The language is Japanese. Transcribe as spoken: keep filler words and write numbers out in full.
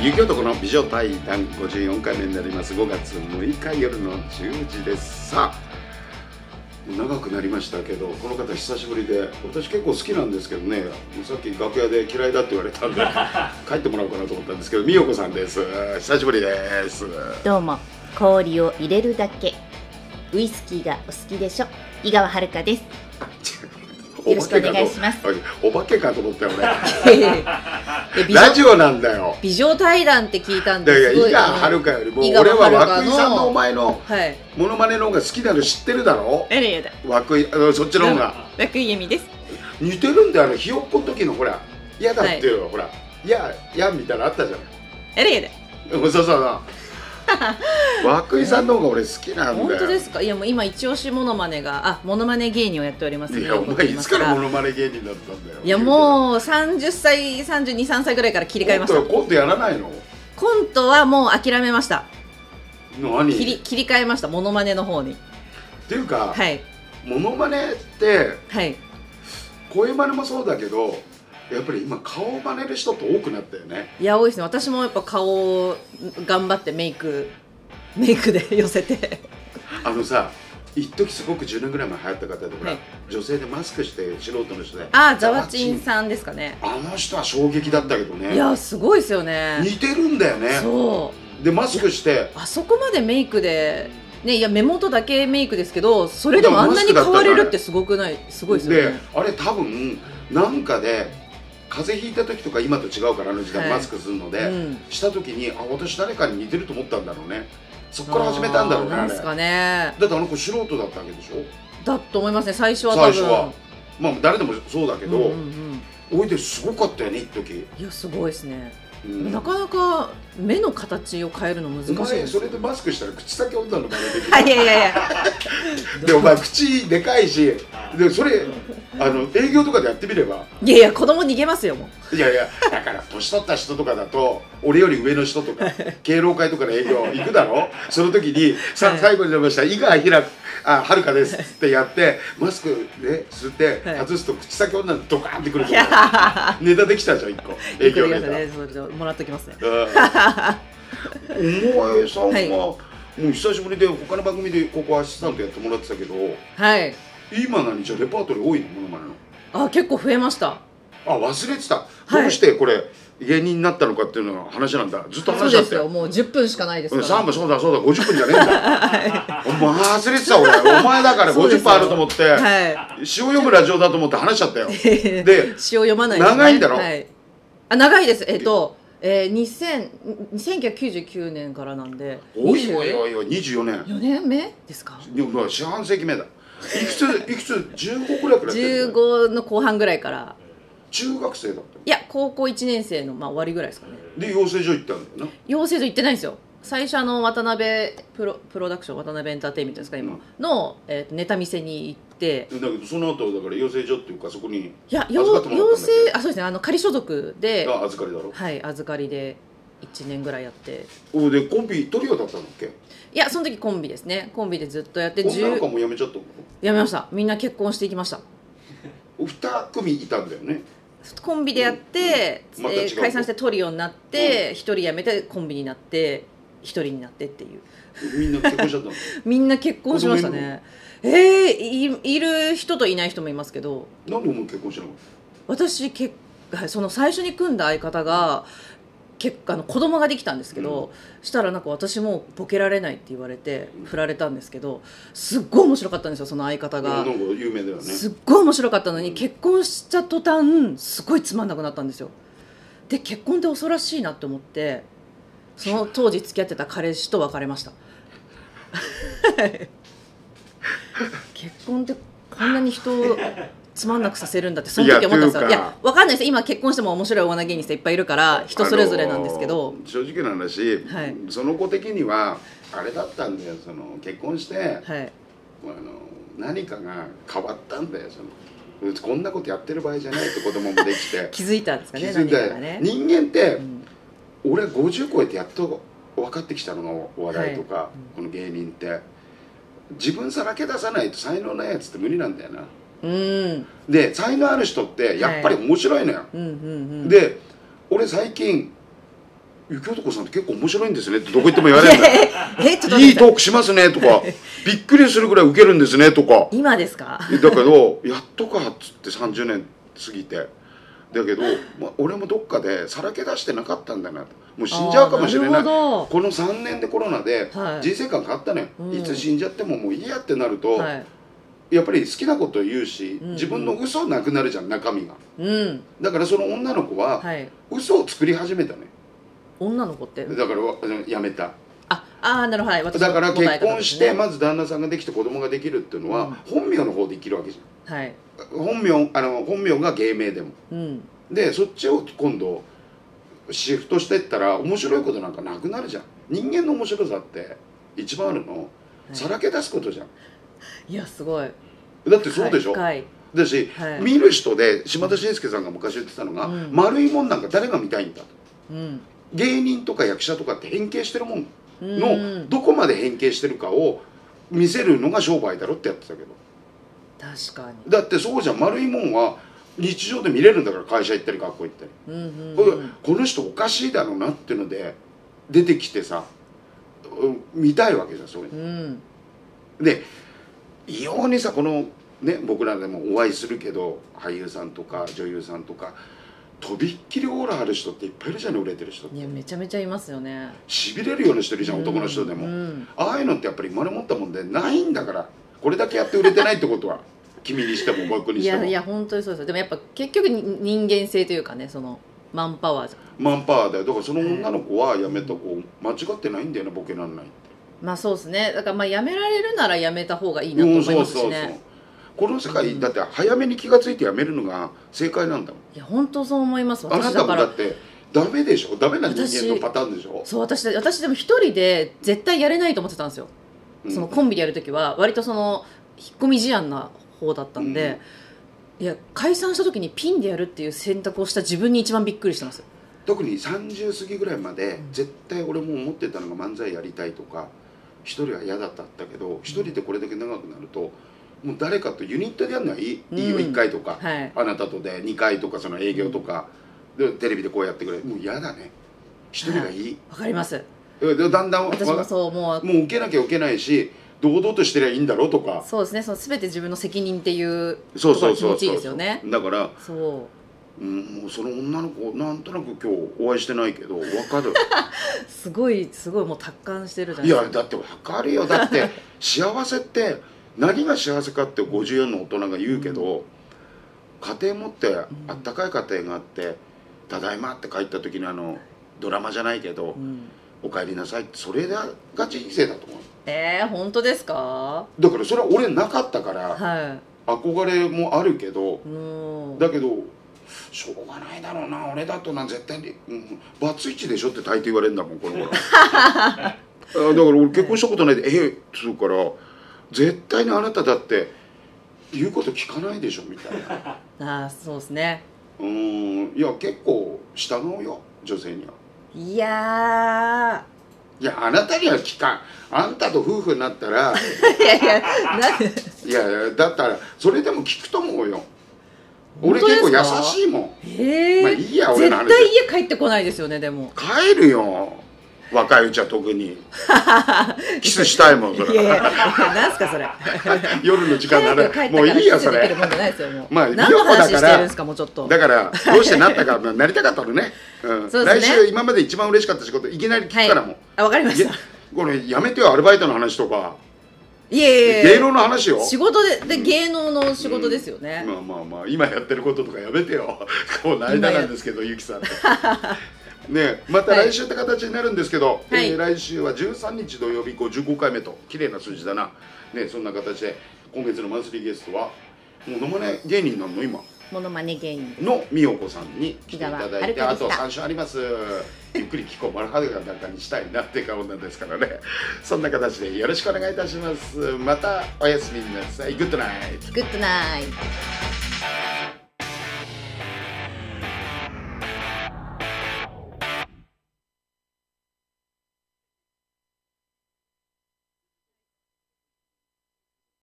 雪男の美女対談ごじゅうよんかいめになります。ごがつむいか夜のじゅうじです。さあ長くなりましたけど、この方久しぶりで、私結構好きなんですけどね、さっき楽屋で嫌いだって言われたんで帰ってもらおうかなと思ったんですけど、美代子さんです。久しぶりです。 どうも。氷を入れるだけウイスキーがお好きでしょ、井川遥です。よろしくお願いします。 お化けかと思ったよ俺ラジオなんだよ。 美女対談って聞いたんです。 井川遥よりも俺は涌井さんのお前のモノマネの方が好きなの知ってるだろ。 やだやだ、 涌井、そっちの方が涌井絵美です。 似てるんだよ。あのひよっこの時のほら嫌だっていうのほらいやいやみたいなのあったじゃん。 やだやだ、 そうそうそう。涌井さんの方が俺好きなんだよ。 本当ですか。いやもう今一押しモノマネが、あ、モノマネ芸人をやっております。 いやお前いつからモノマネ芸人だったんだよ。 いやもうさんじゅっさい、さんじゅうに、さんさいぐらいから切り替えました。 コントやらないの？ コントはもう諦めました。 何？ 切り切り替えました、モノマネの方に。 っていうか、 はい。 モノマネってはい声真似もそうだけど、やっぱり今顔を真似る人って多くなったよね。 いや多いですね。私もやっぱ顔を頑張ってメイクメイクで寄せてあのさ、一時すごくじゅうねんぐらい前流行った方で、ほら、 はい、 女性でマスクして素人の人で、 ああザワチンさんですかね。 あの人は衝撃だったけどね。 いやすごいですよね。 似てるんだよね。そうでマスクしてあそこまでメイクでね、いや目元だけメイクですけど、それでもあんなに変われるってすごくない？すごいですよね。 であれ多分なんかで風邪ひいた時とか今と違うから、あの時代マスクするので、はい、うん、した時にあ私誰かに似てると思ったんだろうね。そこから始めたんだろうね。 なんですかね。 だってあの子素人だったわけでしょ。 だと思いますね、最初は多分。最初はまあ誰でもそうだけど、おいですごかったよね一時。 いやすごいですね。うん、なかなか目の形を変えるの難しいです。 お前それでマスクしたら口先女の真似できる。 いやいやいやでお前口でかいし、でそれあの営業とかでやってみれば。 いやいや子供逃げますよもう。いやいやだから年取った人とかだと、俺より上の人とか敬老会とかの営業行くだろ。その時にさ、はい、最後に出ました井川ひらあはるかですってやってマスクで吸って外すと口先女のドカーンってくるとかネタできたじゃん一個営業ネタ。 もらっときますね。 お前さんは、はい、もう久しぶりで他の番組でここアシスタントやってもらってたけど、 はい、 今何じゃレパートリー多いのものまねの。 あ結構増えました。 あ忘れてた、はい、どうしてこれ芸人になったのかっていうのが話なんだ。ずっと話だって。 そうですよ、もうじゅっぷんしかないですから。 さんぷんそうだそうだごじゅっぷんじゃねえんだ、はい、お前忘れてた俺。お前だからごじゅっぷんあると思って、はい、詩を読むラジオだと思って話しちゃったよ。で詩を読まないですね。 長いんだろ、はい、 あ長いです。えっとえー、にせんせんきゅうひゃくきゅうじゅうきゅうねんからなんで、 おいおいおいおいにじゅうよねんよねんめですか。 四半世紀目だ。いくついくつじゅうごくらいからやってる。 じゅうごの後半ぐらいから。 中学生だった。 いや高校いちねん生のまあ終わりぐらいですかね。 で養成所行ったんだよな。 養成所行ってないんですよ。最初あの渡辺プロプロダクション、渡辺エンターテインメントですか今、うん、の、えー、とネタ見せに行って。だけどその後だから養成所っていうかそこにいや養成あそうですね、あの仮所属であ預かりだろ。 はい預かりでいちねんぐらいやって。 おでコンビトリオだったんだっけ。 いやその時コンビですね。コンビでずっとやって。 女の子も辞めちゃったの。 辞めました。みんな結婚していきました。 に組いたんだよね。 コンビでやって、うんまえー、解散してトリオになって一、うん、人辞めてコンビになって一人になってっていう。 みんな結婚しちゃったの。 みんな結婚しましたね。えー、い, いる人といない人もいますけど。 何でお前結婚したの。 私けその最初に組んだ相方が結あの子供ができたんですけど、うん、したらなんか私もボケられないって言われて振られたんですけど、すっごい面白かったんですよその相方が。 なんか有名だよね。 すっごい面白かったのに、うん、結婚した途端すごいつまんなくなったんですよ。で結婚って恐ろしいなって思って、その当時付き合ってた彼氏と別れました。結婚ってこんなに人をつまんなくさせるんだってその時思ったんですよ。いやわかんないです。今結婚しても面白いお笑い芸人さんいっぱいいるから人それぞれなんですけど、 あのー、正直な話、はい、その子的にはあれだったんだよ。その結婚して、はい、あの何かが変わったんだよ。そのこんなことやってる場合じゃないって子供もできて気づいたんですかね。 気づいた、ね、人間って、うん、俺ごじゅう超えてやっと分かってきたのがお笑いとか、はい、この芸人って自分さらけ出さないと才能ないやつって無理なんだよな。うん、で才能ある人ってやっぱり面白いのよ。で俺最近雪男さんって結構面白いんですねってどこ行っても言われるんだよえちょっといいトークしますねとかびっくりするぐらいウケるんですねとか今ですかだけどやっとかっつってさんじゅうねん過ぎてだけど、まあ、俺もどっかでさらけ出してなかったんだなともう死んじゃうかもしれないこのさんねんでコロナで人生観変わったね、はい、いつ死んじゃってももういいやってなると、はい、やっぱり好きなことを言うし、うんうん、自分の嘘なくなるじゃん中身が、うん、だからその女の子は、はい、嘘を作り始めたね女の子ってだからやめたああなるほど、はい、私だから結婚してまず旦那さんができて子供ができるっていうのは、うん、本名の方で生きるわけじゃん、はい、本名あの本名が芸名でも、うん、でそっちを今度シフトしていったら面白いことなんかなくなるじゃん人間の面白さって一番あるの、はい、さらけ出すことじゃんいやすごいだってそうでしょ、はい、だし、はい、見る人で島田紳介さんが昔言ってたのが、うん、丸いもんなんか誰が見たいんだと、うん、芸人とか役者とかって変形してるもんのどこまで変形してるかを見せるのが商売だろってやってたけど確かにだってそうじゃん丸いもんは日常で見れるんだから会社行ったり学校行ったり、うんうんうん、この人おかしいだろうなっていうので出てきてさ見たいわけじゃんそういうの、うん、で異様にさこのね僕らでもお会いするけど俳優さんとか女優さんとかとびっきりオーラある人っていっぱいいるじゃん売れてる人っていやめちゃめちゃいますよねしびれるような人いるじゃん、うん、男の人でも、うん、ああいうのってやっぱり生まれ持ったもんでないんだからこれだけやって売れてないってことは君にしても僕にしてもいやいや本当にそうですよでもやっぱ結局人間性というかねそのマンパワーじゃんマンパワーだよだからその女の子はやめた子間違ってないんだよねボケらんないってまあそうですねだからまあやめられるならやめた方がいいなと思いますしね、うん、そうそうそうこの世界、うん、だって早めに気が付いてやめるのが正解なんだもんいや本当そう思います私あなたもだってダメでしょダメな人間のパターンでしょそう私私でも一人で絶対やれないと思ってたんですよ、うん、そのコンビでやるときは割とその引っ込み思案な方だったんで、うん、いや解散した時にピンでやるっていう選択をした自分に一番びっくりしてます特にさんじゅう過ぎぐらいまで、うん、絶対俺も思ってたのが漫才やりたいとか一人は嫌だったんだけど一人でこれだけ長くなるともう誰かとユニットでやるのはいい、うん、いいよいっかいとか、はい、あなたとでにかいとかその営業とか、うん、でテレビでこうやってくれもう嫌だね一人がいいわかりますでだんだん私もそうもうもう受けなきゃ受けないし堂々としてりゃいいんだろうとかそうですねその全て自分の責任っていうところが気持ちいいですよねだからそう、 うん、もうその女の子なんとなく今日お会いしてないけど分かるすごいすごいもう達観してるじゃないですかいやだって分かるよだって幸せって何が幸せかってごじゅうよんの大人が言うけど、うん、家庭持ってあったかい家庭があって「ただいま」って帰った時にあのドラマじゃないけど、うん、お帰りなさいってそれが人生だと思うえー、本当ですかだからそれは俺なかったから、はい、憧れもあるけどだけどしょうがないだろうな俺だとな絶対に、うん、バツイチでしょって大抵言われるんだもんこの頃だから俺結婚したことないで、はい、えっつうから絶対にあなただって言うこと聞かないでしょみたいなああそうですねうんいや結構従うよ女性にはいやいやあなたには聞かんあんたと夫婦になったらいやいやなんでいやだったらそれでも聞くと思うよ俺結構優しいもんへえ、 まあいいや俺の話絶対家帰ってこないですよねでも帰るよ若いうちは特にキスしたいもんそれいやいやなんすかそれ夜の時間ならもういいよそれまあ何の話してるんですかもうちょっとだからどうしてなったかなりたかったのね、うんね、来週今まで一番嬉しかった仕事いきなり聞くからも、はい、 あ分かりましたこれやめてよアルバイトの話とかいやいや芸能の話よ仕事でで芸能の仕事ですよね、 うんうん、まあまあまあ今やってることとかやめてよこの間なんですけどゆきさんね、また来週って形になるんですけど、はいえー、来週はじゅうさんにち土曜日ごじゅうごかいめと綺麗な数字だな、ね、そんな形で今月のマンスリーゲストはもうモノマネ芸人なの今モノマネ芸人のみよこさんに来ていただいてあとさん週ありますゆっくり聞こう丸裸にしたいなって顔なんですからねそんな形でよろしくお願いいたしますまたおやすみなさいグッドナイトグッドナイト